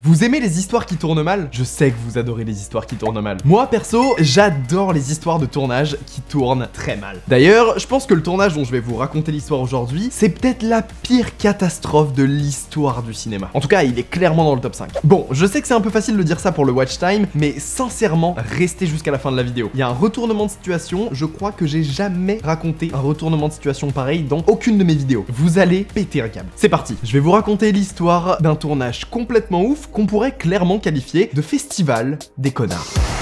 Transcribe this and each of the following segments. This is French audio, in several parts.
Vous aimez les histoires qui tournent mal? Je sais que vous adorez les histoires qui tournent mal. Moi, perso, j'adore les histoires de tournage qui tournent très mal. D'ailleurs, je pense que le tournage dont je vais vous raconter l'histoire aujourd'hui, c'est peut-être la pire catastrophe de l'histoire du cinéma. En tout cas, il est clairement dans le top 5. Bon, je sais que c'est un peu facile de dire ça pour le watch time, mais sincèrement, restez jusqu'à la fin de la vidéo. Il y a un retournement de situation, je crois que j'ai jamais raconté un retournement de situation pareil dans aucune de mes vidéos. Vous allez péter un câble. C'est parti, je vais vous raconter l'histoire d'un tournage complètement ouf qu'on pourrait clairement qualifier de festival des connards.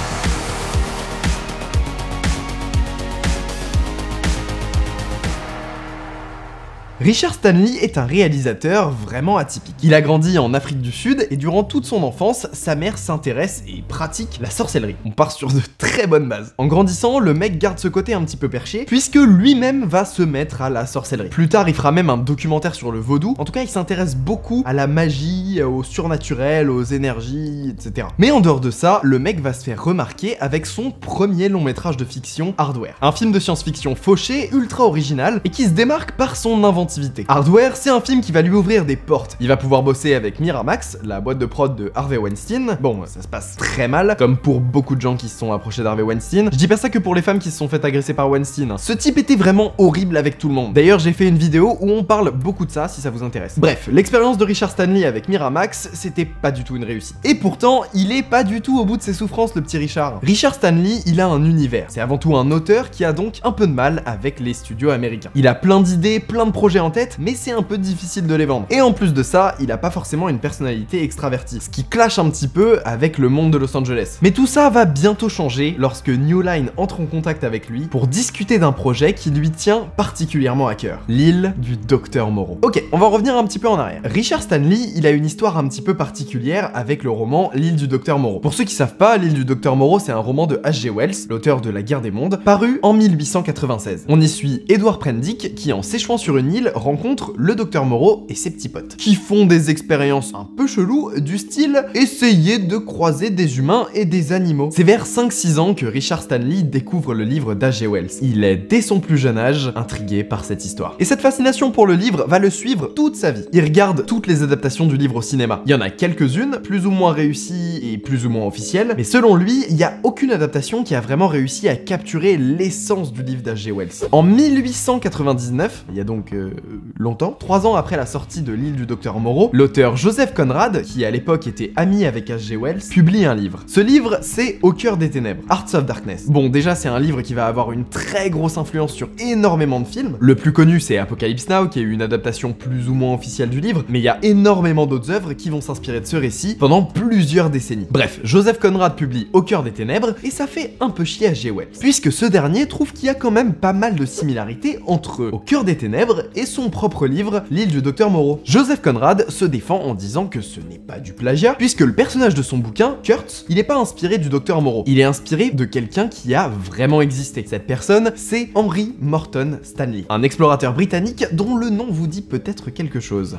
Richard Stanley est un réalisateur vraiment atypique. Il a grandi en Afrique du Sud et durant toute son enfance, sa mère s'intéresse et pratique la sorcellerie. On part sur de très bonnes bases. En grandissant, le mec garde ce côté un petit peu perché puisque lui-même va se mettre à la sorcellerie. Plus tard, il fera même un documentaire sur le vaudou. En tout cas, il s'intéresse beaucoup à la magie, au surnaturel, aux énergies, etc. Mais en dehors de ça, le mec va se faire remarquer avec son premier long métrage de fiction, Hardware. Un film de science-fiction fauché, ultra original et qui se démarque par son inventivité. Hardware, c'est un film qui va lui ouvrir des portes. Il va pouvoir bosser avec Miramax, la boîte de prod de Harvey Weinstein. Bon, ça se passe très mal, comme pour beaucoup de gens qui se sont approchés d'Harvey Weinstein. Je dis pas ça que pour les femmes qui se sont fait agresser par Weinstein. Ce type était vraiment horrible avec tout le monde. D'ailleurs, j'ai fait une vidéo où on parle beaucoup de ça, si ça vous intéresse. Bref, l'expérience de Richard Stanley avec Miramax, c'était pas du tout une réussite. Et pourtant, il est pas du tout au bout de ses souffrances, le petit Richard. Richard Stanley, il a un univers. C'est avant tout un auteur qui a donc un peu de mal avec les studios américains. Il a plein d'idées, plein de projets en tête, mais c'est un peu difficile de les vendre. Et en plus de ça, il a pas forcément une personnalité extravertie, ce qui clash un petit peu avec le monde de Los Angeles. Mais tout ça va bientôt changer lorsque New Line entre en contact avec lui pour discuter d'un projet qui lui tient particulièrement à cœur, l'île du Docteur Moreau. Ok, on va revenir un petit peu en arrière. Richard Stanley, il a une histoire un petit peu particulière avec le roman L'île du Docteur Moreau. Pour ceux qui savent pas, L'île du Docteur Moreau, c'est un roman de H.G. Wells, l'auteur de La Guerre des Mondes, paru en 1896. On y suit Edward Prendick qui, en s'échouant sur une île, rencontre le Docteur Moreau et ses petits potes, qui font des expériences un peu cheloues du style essayer de croiser des humains et des animaux. C'est vers 5-6 ans que Richard Stanley découvre le livre d'H.G. Wells. Il est dès son plus jeune âge intrigué par cette histoire. Et cette fascination pour le livre va le suivre toute sa vie. Il regarde toutes les adaptations du livre au cinéma. Il y en a quelques-unes, plus ou moins réussies et plus ou moins officielles, mais selon lui, il n'y a aucune adaptation qui a vraiment réussi à capturer l'essence du livre d'H.G. Wells. En 1899, il y a donc longtemps, 3 ans après la sortie de L'île du Docteur Moreau, l'auteur Joseph Conrad, qui à l'époque était ami avec H.G. Wells, publie un livre. Ce livre, c'est Au cœur des ténèbres, Hearts of Darkness. Bon, déjà, c'est un livre qui va avoir une très grosse influence sur énormément de films. Le plus connu, c'est Apocalypse Now, qui est une adaptation plus ou moins officielle du livre, mais il y a énormément d'autres œuvres qui vont s'inspirer de ce récit pendant plusieurs décennies. Bref, Joseph Conrad publie Au cœur des ténèbres, et ça fait un peu chier H.G. Wells, puisque ce dernier trouve qu'il y a quand même pas mal de similarités entre Au cœur des ténèbres et son propre livre, L'île du Docteur Moreau. Joseph Conrad se défend en disant que ce n'est pas du plagiat, puisque le personnage de son bouquin, Kurt, il n'est pas inspiré du Docteur Moreau. Il est inspiré de quelqu'un qui a vraiment existé. Cette personne, c'est Henry Morton Stanley, un explorateur britannique dont le nom vous dit peut-être quelque chose.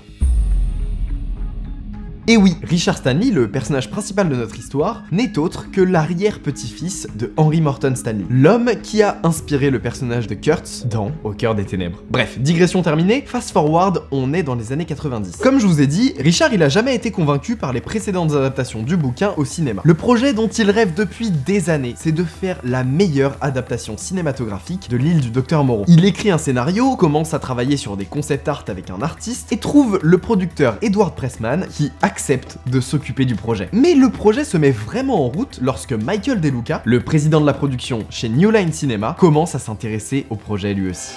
Et oui, Richard Stanley, le personnage principal de notre histoire, n'est autre que l'arrière-petit-fils de Henry Morton Stanley, l'homme qui a inspiré le personnage de Kurt dans Au cœur des ténèbres. Bref, digression terminée, fast forward, on est dans les années 90. Comme je vous ai dit, Richard il a jamais été convaincu par les précédentes adaptations du bouquin au cinéma. Le projet dont il rêve depuis des années, c'est de faire la meilleure adaptation cinématographique de L'île du Docteur Moreau. Il écrit un scénario, commence à travailler sur des concept art avec un artiste et trouve le producteur Edward Pressman qui accepte de s'occuper du projet. Mais le projet se met vraiment en route lorsque Michael De Luca, le président de la production chez New Line Cinema, commence à s'intéresser au projet lui aussi.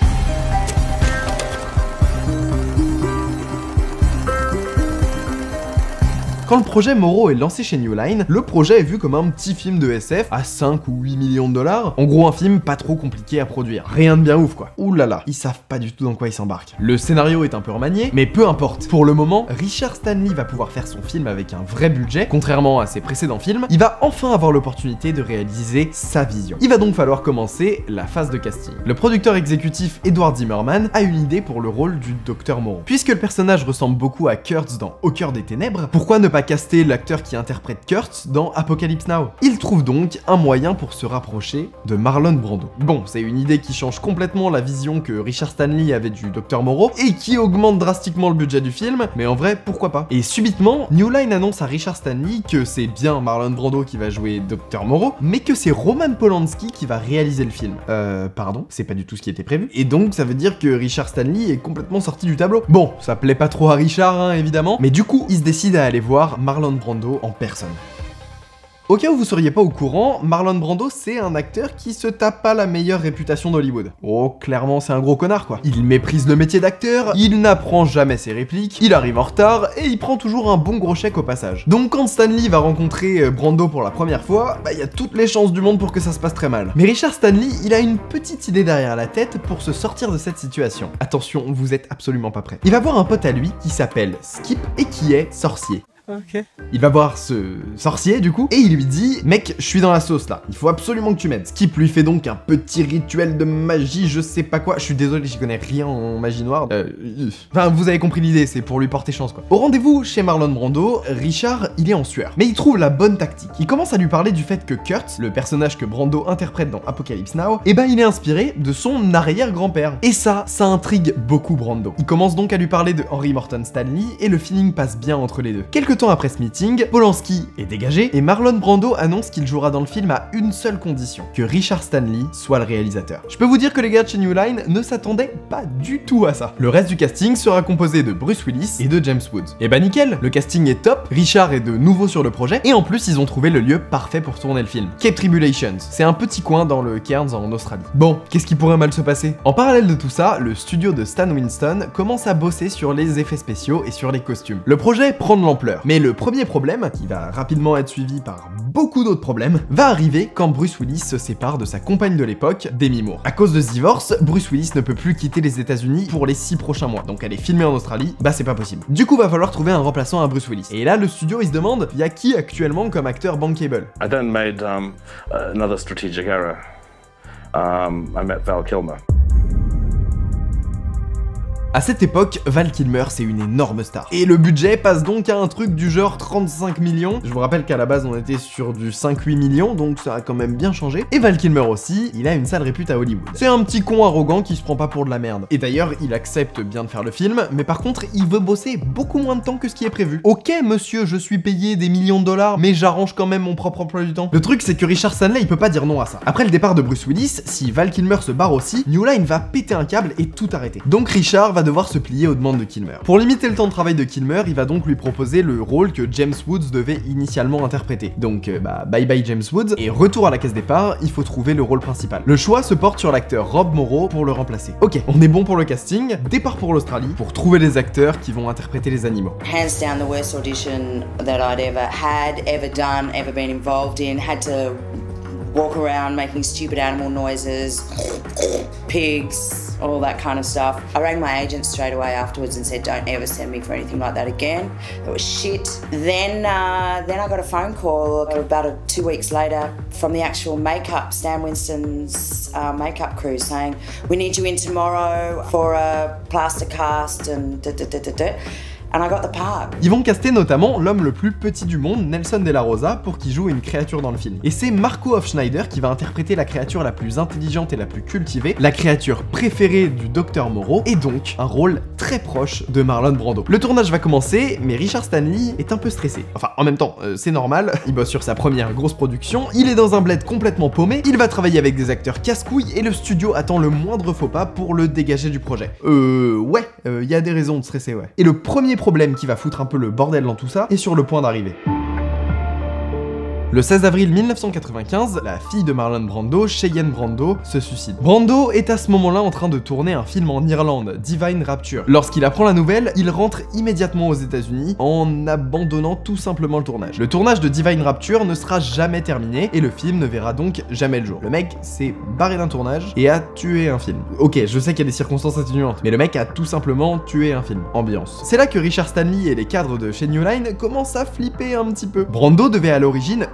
Quand le projet Moreau est lancé chez New Line, le projet est vu comme un petit film de SF à 5 ou 8 millions de dollars. En gros, un film pas trop compliqué à produire. Rien de bien ouf quoi. Ouh là là, ils savent pas du tout dans quoi ils s'embarquent. Le scénario est un peu remanié, mais peu importe. Pour le moment, Richard Stanley va pouvoir faire son film avec un vrai budget. Contrairement à ses précédents films, il va enfin avoir l'opportunité de réaliser sa vision. Il va donc falloir commencer la phase de casting. Le producteur exécutif Edward Zimmerman a une idée pour le rôle du Docteur Moreau. Puisque le personnage ressemble beaucoup à Kurtz dans Au cœur des ténèbres, pourquoi ne pas va caster l'acteur qui interprète Kurt dans Apocalypse Now. Il trouve donc un moyen pour se rapprocher de Marlon Brando. Bon, c'est une idée qui change complètement la vision que Richard Stanley avait du Dr Moreau et qui augmente drastiquement le budget du film, mais en vrai, pourquoi pas. Et subitement, New Line annonce à Richard Stanley que c'est bien Marlon Brando qui va jouer Dr Moreau, mais que c'est Roman Polanski qui va réaliser le film. Pardon, c'est pas du tout ce qui était prévu. Et donc, ça veut dire que Richard Stanley est complètement sorti du tableau. Bon, ça plaît pas trop à Richard, hein, évidemment, mais du coup, il se décide à aller voir Marlon Brando en personne. Au cas où vous seriez pas au courant, Marlon Brando c'est un acteur qui se tape pas la meilleure réputation d'Hollywood. Oh, clairement c'est un gros connard quoi. Il méprise le métier d'acteur, il n'apprend jamais ses répliques, il arrive en retard et il prend toujours un bon gros chèque au passage. Donc quand Stanley va rencontrer Brando pour la première fois, bah y a toutes les chances du monde pour que ça se passe très mal. Mais Richard Stanley, il a une petite idée derrière la tête pour se sortir de cette situation. Attention, vous êtes absolument pas prêts. Il va voir un pote à lui qui s'appelle Skip et qui est sorcier. Ok. Il va voir ce sorcier du coup et il lui dit mec je suis dans la sauce là, il faut absolument que tu m'aides. Skip lui fait donc un petit rituel de magie je sais pas quoi, je suis désolé j'y connais rien en magie noire. Enfin vous avez compris l'idée, c'est pour lui porter chance quoi. Au rendez-vous chez Marlon Brando, Richard il est en sueur. Mais il trouve la bonne tactique. Il commence à lui parler du fait que Kurt, le personnage que Brando interprète dans Apocalypse Now, eh ben il est inspiré de son arrière-grand-père. Et ça intrigue beaucoup Brando. Il commence donc à lui parler de Henry Morton Stanley et le feeling passe bien entre les deux. Quelque temps après ce meeting, Polanski est dégagé et Marlon Brando annonce qu'il jouera dans le film à une seule condition, que Richard Stanley soit le réalisateur. Je peux vous dire que les gars de chez New Line ne s'attendaient pas du tout à ça. Le reste du casting sera composé de Bruce Willis et de James Woods. Et bah nickel, le casting est top, Richard est de nouveau sur le projet et en plus ils ont trouvé le lieu parfait pour tourner le film. Cape Tribulations, c'est un petit coin dans le Cairns en Australie. Bon, qu'est-ce qui pourrait mal se passer? En parallèle de tout ça, le studio de Stan Winston commence à bosser sur les effets spéciaux et sur les costumes. Le projet prend de l'ampleur, mais le premier problème, qui va rapidement être suivi par beaucoup d'autres problèmes, va arriver quand Bruce Willis se sépare de sa compagne de l'époque, Demi Moore. À cause de ce divorce, Bruce Willis ne peut plus quitter les États-Unis pour les 6 prochains mois, donc aller filmer en Australie, bah c'est pas possible. Du coup, va falloir trouver un remplaçant à Bruce Willis. Et là, le studio il se demande, y a qui actuellement comme acteur bankable? I then made another strategic error. I met Val Kilmer. À cette époque, Val Kilmer c'est une énorme star. Et le budget passe donc à un truc du genre 35 millions. Je vous rappelle qu'à la base on était sur du 5-8 millions, donc ça a quand même bien changé. Et Val Kilmer aussi, il a une sale répute à Hollywood. C'est un petit con arrogant qui se prend pas pour de la merde. Et d'ailleurs, il accepte bien de faire le film, mais par contre, il veut bosser beaucoup moins de temps que ce qui est prévu. Ok monsieur, je suis payé des millions de dollars, mais j'arrange quand même mon propre emploi du temps. Le truc c'est que Richard Stanley il peut pas dire non à ça. Après le départ de Bruce Willis, si Val Kilmer se barre aussi, New Line va péter un câble et tout arrêter. Donc Richard va devoir se plier aux demandes de Kilmer. Pour limiter le temps de travail de Kilmer, il va donc lui proposer le rôle que James Woods devait initialement interpréter. Donc bye bye James Woods, et retour à la case départ, il faut trouver le rôle principal. Le choix se porte sur l'acteur Rob Morrow pour le remplacer. Ok, on est bon pour le casting, départ pour l'Australie, pour trouver les acteurs qui vont interpréter les animaux. Hands down the worst audition that I'd ever done, ever been involved in, had to walk around making stupid animal noises, pigs, all that kind of stuff. I rang my agent straight away afterwards and said, don't ever send me for anything like that again. That was shit. Then I got a phone call about 2 weeks later from the actual makeup, Stan Winston's makeup crew, saying, we need you in tomorrow for a plaster cast and And I got the part. Ils vont caster notamment l'homme le plus petit du monde, Nelson De La Rosa, pour qu'il joue une créature dans le film. Et c'est Marco Hofschneider qui va interpréter la créature la plus intelligente et la plus cultivée, la créature préférée du Dr Moreau, et donc un rôle très proche de Marlon Brando. Le tournage va commencer, mais Richard Stanley est un peu stressé. Enfin, en même temps, c'est normal, il bosse sur sa première grosse production, il est dans un bled complètement paumé, il va travailler avec des acteurs casse-couilles, et le studio attend le moindre faux pas pour le dégager du projet. Ouais, y a des raisons de stresser, ouais. Et le premier problème qui va foutre un peu le bordel dans tout ça est sur le point d'arriver. Le 16 avril 1995, la fille de Marlon Brando, Cheyenne Brando, se suicide. Brando est à ce moment-là en train de tourner un film en Irlande, Divine Rapture. Lorsqu'il apprend la nouvelle, il rentre immédiatement aux États-Unis en abandonnant tout simplement le tournage. Le tournage de Divine Rapture ne sera jamais terminé et le film ne verra donc jamais le jour. Le mec s'est barré d'un tournage et a tué un film. Ok, je sais qu'il y a des circonstances atténuantes, mais le mec a tout simplement tué un film. Ambiance. C'est là que Richard Stanley et les cadres de chez New Line commencent à flipper un petit peu. Brando devait à l'origine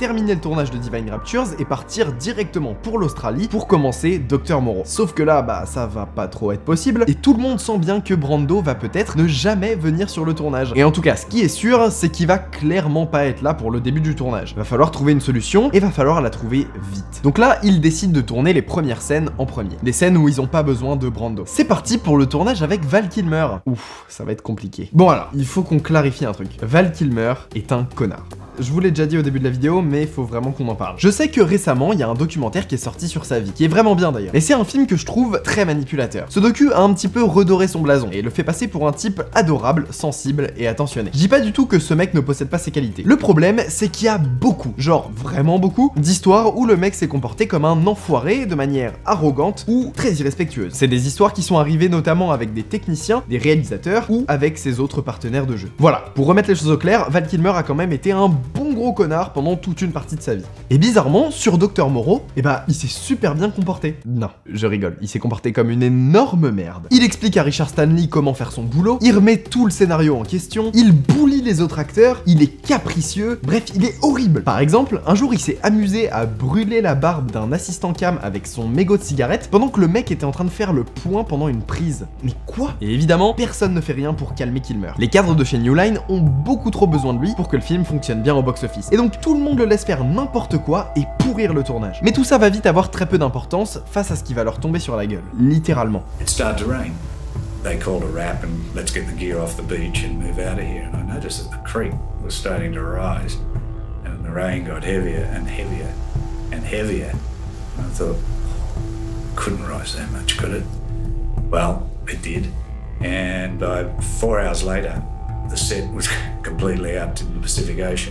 terminer le tournage de Divine Raptures et partir directement pour l'Australie pour commencer Dr. Moreau. Sauf que là, bah ça va pas trop être possible, et tout le monde sent bien que Brando va peut-être ne jamais venir sur le tournage. Et en tout cas, ce qui est sûr, c'est qu'il va clairement pas être là pour le début du tournage. Va falloir trouver une solution, et va falloir la trouver vite. Donc là, ils décident de tourner les premières scènes en premier. Des scènes où ils ont pas besoin de Brando. C'est parti pour le tournage avec Val Kilmer. Ouf, ça va être compliqué. Bon alors, il faut qu'on clarifie un truc. Val Kilmer est un connard. Je vous l'ai déjà dit au début de la vidéo, mais il faut vraiment qu'on en parle. Je sais que récemment, il y a un documentaire qui est sorti sur sa vie, qui est vraiment bien d'ailleurs. Et c'est un film que je trouve très manipulateur. Ce docu a un petit peu redoré son blason, et le fait passer pour un type adorable, sensible et attentionné. Je dis pas du tout que ce mec ne possède pas ses qualités. Le problème, c'est qu'il y a beaucoup, genre vraiment beaucoup, d'histoires où le mec s'est comporté comme un enfoiré de manière arrogante ou très irrespectueuse. C'est des histoires qui sont arrivées notamment avec des techniciens, des réalisateurs ou avec ses autres partenaires de jeu. Voilà, pour remettre les choses au clair, Val Kilmer a quand même été un bon gros connard pendant toute une partie de sa vie. Et bizarrement, sur Dr. Moreau, eh bah, il s'est super bien comporté. Non, je rigole, il s'est comporté comme une énorme merde. Il explique à Richard Stanley comment faire son boulot, il remet tout le scénario en question, il bully les autres acteurs, il est capricieux, bref, il est horrible. Par exemple, un jour, il s'est amusé à brûler la barbe d'un assistant cam avec son mégot de cigarette pendant que le mec était en train de faire le point pendant une prise. Mais quoi? Et évidemment, personne ne fait rien pour calmer Kilmer. Les cadres de chez New Line ont beaucoup trop besoin de lui pour que le film fonctionne bien au box-office. Et donc tout le monde le laisse faire n'importe quoi et pourrir le tournage. Mais tout ça va vite avoir très peu d'importance face à ce qui va leur tomber sur la gueule. Littéralement. It started to rain. They called a wrap and let's get the gear off the beach and move out of here. And I noticed that the creek was starting to rise and the rain got heavier and heavier and heavier. And I thought, couldn't rise that much, could it? Well, it did. And by 4 hours later, the set was completely out to the Pacific Ocean.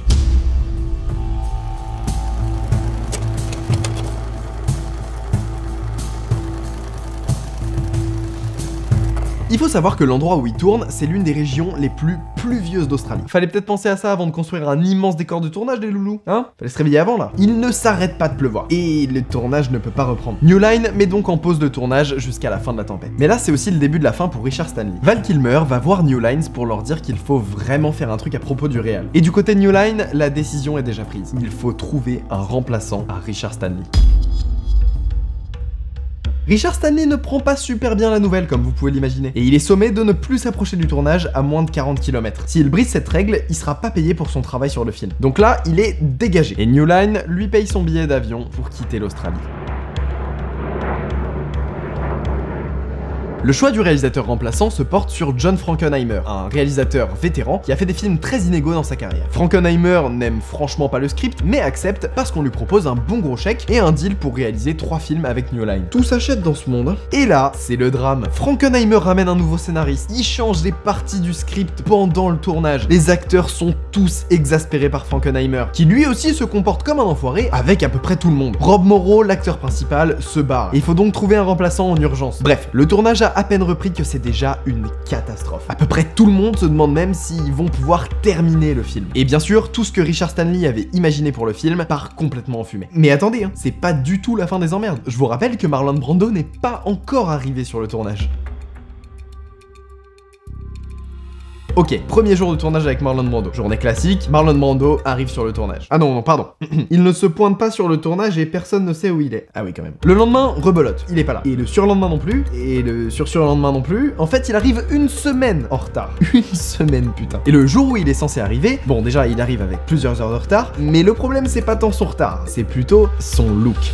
Il faut savoir que l'endroit où il tourne, c'est l'une des régions les plus pluvieuses d'Australie. Fallait peut-être penser à ça avant de construire un immense décor de tournage, les loulous, hein? Fallait se réveiller avant, là. Il ne s'arrête pas de pleuvoir, et le tournage ne peut pas reprendre. New Line met donc en pause le tournage jusqu'à la fin de la tempête. Mais là, c'est aussi le début de la fin pour Richard Stanley. Val Kilmer va voir New Lines pour leur dire qu'il faut vraiment faire un truc à propos du réal. Et du côté de New Line, la décision est déjà prise. Il faut trouver un remplaçant à Richard Stanley. Richard Stanley ne prend pas super bien la nouvelle, comme vous pouvez l'imaginer, et il est sommé de ne plus s'approcher du tournage à moins de 40 km. S'il brise cette règle, il sera pas payé pour son travail sur le film. Donc là, il est dégagé, et New Line lui paye son billet d'avion pour quitter l'Australie. Le choix du réalisateur remplaçant se porte sur John Frankenheimer, un réalisateur vétéran qui a fait des films très inégaux dans sa carrière. Frankenheimer n'aime franchement pas le script, mais accepte parce qu'on lui propose un bon gros chèque et un deal pour réaliser 3 films avec New Line. Tout s'achète dans ce monde. Et là, c'est le drame. Frankenheimer ramène un nouveau scénariste, il change les parties du script pendant le tournage. Les acteurs sont tous exaspérés par Frankenheimer, qui lui aussi se comporte comme un enfoiré avec à peu près tout le monde. Rob Morrow, l'acteur principal, se barre. Il faut donc trouver un remplaçant en urgence. Bref, le tournage a à peine repris que c'est déjà une catastrophe. À peu près tout le monde se demande même s'ils vont pouvoir terminer le film. Et bien sûr, tout ce que Richard Stanley avait imaginé pour le film part complètement en fumée. Mais attendez, hein, c'est pas du tout la fin des emmerdes. Je vous rappelle que Marlon Brando n'est pas encore arrivé sur le tournage. Ok, premier jour de tournage avec Marlon Brando. Journée classique, Marlon Brando arrive sur le tournage. Ah non, pardon. Il ne se pointe pas sur le tournage et personne ne sait où il est. Ah oui, quand même. Le lendemain, rebelote. Il est pas là. Et le surlendemain non plus. Et le surlendemain non plus. En fait, il arrive une semaine en retard. Une semaine, putain. Et le jour où il est censé arriver, bon, déjà, il arrive avec plusieurs heures de retard. Mais le problème, c'est pas tant son retard. C'est plutôt son look.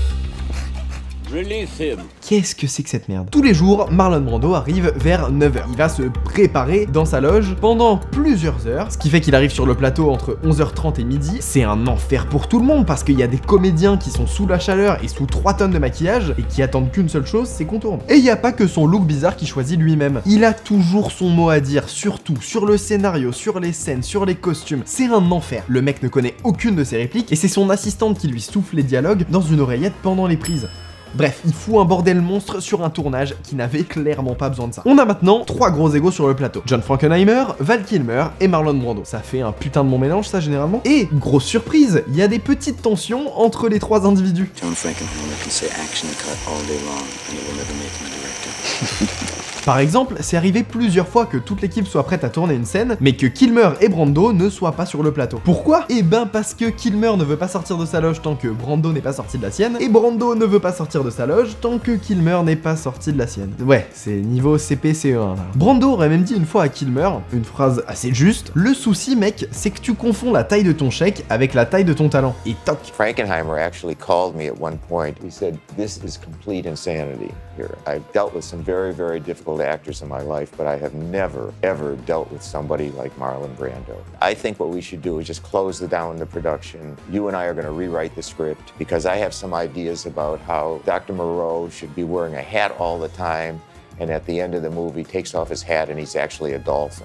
Qu'est-ce que c'est que cette merde? Tous les jours, Marlon Brando arrive vers 9h. Il va se préparer dans sa loge pendant plusieurs heures, ce qui fait qu'il arrive sur le plateau entre 11h30 et midi. C'est un enfer pour tout le monde parce qu'il y a des comédiens qui sont sous la chaleur et sous 3 tonnes de maquillage et qui attendent qu'une seule chose, c'est qu'on tourne. Et il n'y a pas que son look bizarre qu'il choisit lui-même. Il a toujours son mot à dire, surtout sur le scénario, sur les scènes, sur les costumes. C'est un enfer. Le mec ne connaît aucune de ses répliques et c'est son assistante qui lui souffle les dialogues dans une oreillette pendant les prises. Bref, il fout un bordel monstre sur un tournage qui n'avait clairement pas besoin de ça. On a maintenant 3 gros égos sur le plateau. John Frankenheimer, Val Kilmer et Marlon Brando. Ça fait un putain de bon mélange ça généralement. Et, grosse surprise, il y a des petites tensions entre les 3 individus. John Frankenheimer can say action cut all day long and it will never make him a director. Par exemple, c'est arrivé plusieurs fois que toute l'équipe soit prête à tourner une scène, mais que Kilmer et Brando ne soient pas sur le plateau. Pourquoi? Eh ben parce que Kilmer ne veut pas sortir de sa loge tant que Brando n'est pas sorti de la sienne, et Brando ne veut pas sortir de sa loge tant que Kilmer n'est pas sorti de la sienne. Ouais, c'est niveau CP CE1 là. Brando aurait même dit une fois à Kilmer, une phrase assez juste: le souci mec, c'est que tu confonds la taille de ton chèque avec la taille de ton talent. Et toc. Frankenheimer actually called me at one point. He said, "This is complete insanity here. I've dealt with some very, very difficult actors in my life, but I have never, ever dealt with somebody like Marlon Brando. I think what we should do is just close down the production. You and I are going to rewrite the script because I have some ideas about how Dr. Moreau should be wearing a hat all the time, and at the end of the movie takes off his hat and he's actually a dolphin."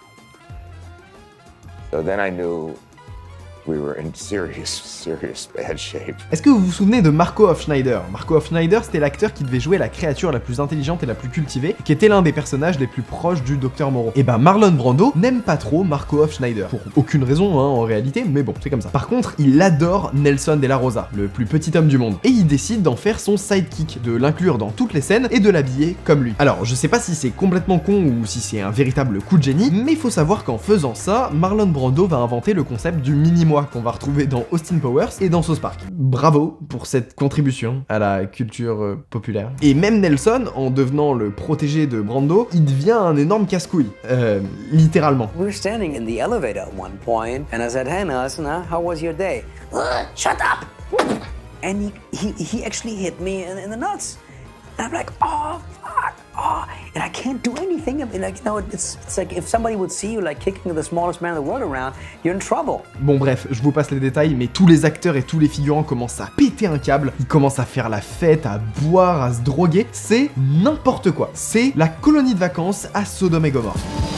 So then I knew we were in serious bad shape. Est-ce que vous vous souvenez de Marco Hofschneider? Marco Hofschneider, c'était l'acteur qui devait jouer la créature la plus intelligente et la plus cultivée, qui était l'un des personnages les plus proches du Dr Moreau. Et ben Marlon Brando n'aime pas trop Marco Hofschneider, pour aucune raison en réalité, mais bon, c'est comme ça. Par contre, il adore Nelson de la Rosa, le plus petit homme du monde, et il décide d'en faire son sidekick, de l'inclure dans toutes les scènes et de l'habiller comme lui. Alors, je sais pas si c'est complètement con ou si c'est un véritable coup de génie, mais il faut savoir qu'en faisant ça, Marlon Brando va inventer le concept du mini-moi qu'on va retrouver dans Austin Powers et dans South Park. Bravo pour cette contribution à la culture populaire. Et même Nelson, en devenant le protégé de Brando, il devient un énorme casse-couille. Littéralement. We were standing in the elevator at one point, and I said, "Hey Nelson, how was your day?" "Shut up!" And he actually hit me in the nuts. And I'm like, "Oh fuck! Oh!" And I can't do anything. I mean, like, you know, it's like if somebody would see you like kicking the smallest man in the world around, you're in trouble. Bon bref, je vous passe les détails, mais tous les acteurs et tous les figurants commencent à péter un câble, ils commencent à faire la fête, à boire, à se droguer, c'est n'importe quoi. C'est la colonie de vacances à Sodome et Gomorrhe.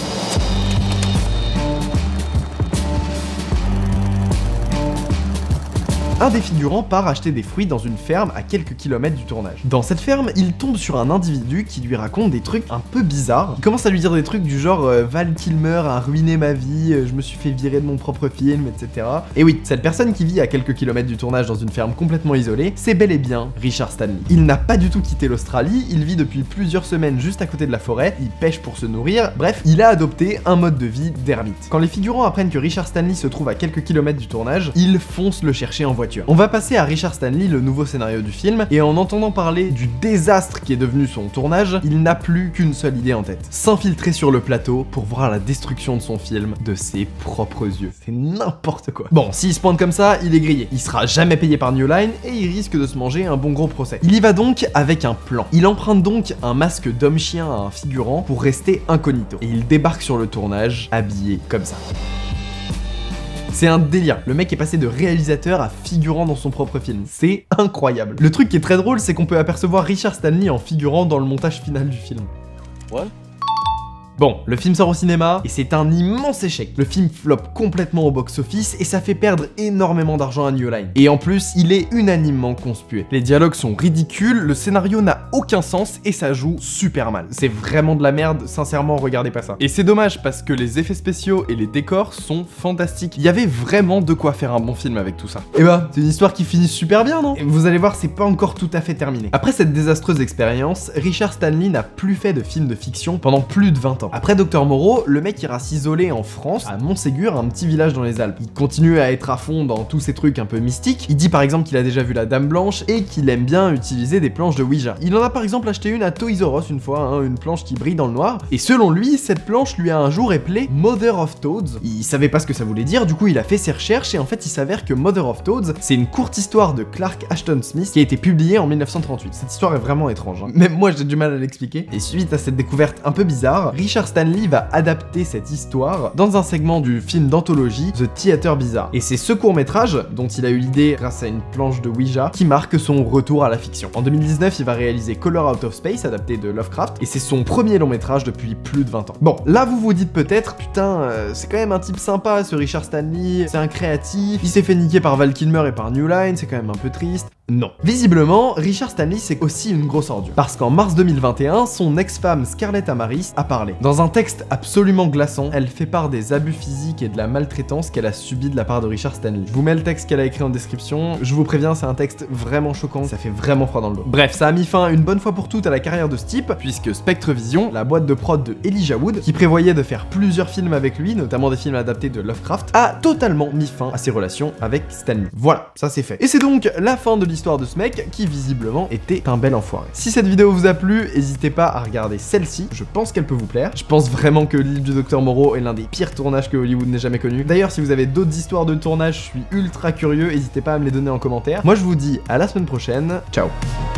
Un des figurants part acheter des fruits dans une ferme à quelques kilomètres du tournage. Dans cette ferme, il tombe sur un individu qui lui raconte des trucs un peu bizarres. Il commence à lui dire des trucs du genre Val Kilmer a ruiné ma vie, je me suis fait virer de mon propre film, etc. Et oui, cette personne qui vit à quelques kilomètres du tournage dans une ferme complètement isolée, c'est bel et bien Richard Stanley. Il n'a pas du tout quitté l'Australie, il vit depuis plusieurs semaines juste à côté de la forêt, il pêche pour se nourrir, bref, il a adopté un mode de vie d'ermite. Quand les figurants apprennent que Richard Stanley se trouve à quelques kilomètres du tournage, ils foncent le chercher en voiture. On va passer à Richard Stanley, le nouveau scénario du film, et en entendant parler du désastre qui est devenu son tournage, il n'a plus qu'une seule idée en tête: s'infiltrer sur le plateau pour voir la destruction de son film de ses propres yeux. C'est n'importe quoi. Bon, s'il se pointe comme ça, il est grillé. Il sera jamais payé par New Line et il risque de se manger un bon gros procès. Il y va donc avec un plan. Il emprunte donc un masque d'homme-chien à un figurant pour rester incognito. Et il débarque sur le tournage habillé comme ça. C'est un délire, le mec est passé de réalisateur à figurant dans son propre film, c'est incroyable. Le truc qui est très drôle, c'est qu'on peut apercevoir Richard Stanley en figurant dans le montage final du film. What? Bon, le film sort au cinéma et c'est un immense échec. Le film floppe complètement au box-office et ça fait perdre énormément d'argent à New Line. Et en plus, il est unanimement conspué. Les dialogues sont ridicules, le scénario n'a aucun sens et ça joue super mal. C'est vraiment de la merde, sincèrement, regardez pas ça. Et c'est dommage parce que les effets spéciaux et les décors sont fantastiques. Il y avait vraiment de quoi faire un bon film avec tout ça. Et bah, c'est une histoire qui finit super bien, non? Et vous allez voir, c'est pas encore tout à fait terminé. Après cette désastreuse expérience, Richard Stanley n'a plus fait de films de fiction pendant plus de 20 ans. Après Dr Moreau, le mec ira s'isoler en France, à Montségur, un petit village dans les Alpes. Il continue à être à fond dans tous ces trucs un peu mystiques. Il dit par exemple qu'il a déjà vu la Dame Blanche et qu'il aime bien utiliser des planches de Ouija. Il en a par exemple acheté une à Toys R Us une fois, hein, une planche qui brille dans le noir. Et selon lui, cette planche lui a un jour appelé Mother of Toads. Il savait pas ce que ça voulait dire, du coup il a fait ses recherches et en fait il s'avère que Mother of Toads, c'est une courte histoire de Clark Ashton Smith qui a été publiée en 1938. Cette histoire est vraiment étrange, hein. Même moi j'ai du mal à l'expliquer. Et suite à cette découverte un peu bizarre, Richard Stanley va adapter cette histoire dans un segment du film d'anthologie The Theater Bizarre. Et c'est ce court-métrage, dont il a eu l'idée grâce à une planche de Ouija, qui marque son retour à la fiction. En 2019, il va réaliser Color Out of Space, adapté de Lovecraft, et c'est son premier long-métrage depuis plus de 20 ans. Bon, là vous vous dites peut-être, putain, c'est quand même un type sympa ce Richard Stanley, c'est un créatif, il s'est fait niquer par Val Kilmer et par New Line, c'est quand même un peu triste. Non. Visiblement, Richard Stanley c'est aussi une grosse ordure. Parce qu'en mars 2021, son ex-femme Scarlett Amaris a parlé. Dans un texte absolument glaçant, elle fait part des abus physiques et de la maltraitance qu'elle a subi de la part de Richard Stanley. Je vous mets le texte qu'elle a écrit en description, je vous préviens, c'est un texte vraiment choquant, ça fait vraiment froid dans le dos. Bref, ça a mis fin une bonne fois pour toutes à la carrière de ce type, puisque Spectrevision, la boîte de prod de Elijah Wood, qui prévoyait de faire plusieurs films avec lui, notamment des films adaptés de Lovecraft, a totalement mis fin à ses relations avec Stanley. Voilà, ça c'est fait. Et c'est donc la fin de l'histoire de ce mec qui visiblement était un bel enfoiré. Si cette vidéo vous a plu, n'hésitez pas à regarder celle-ci, je pense qu'elle peut vous plaire. Je pense vraiment que l'île du Docteur Moreau est l'un des pires tournages que Hollywood n'ait jamais connu. D'ailleurs, si vous avez d'autres histoires de tournage, je suis ultra curieux, n'hésitez pas à me les donner en commentaire. Moi je vous dis à la semaine prochaine, ciao.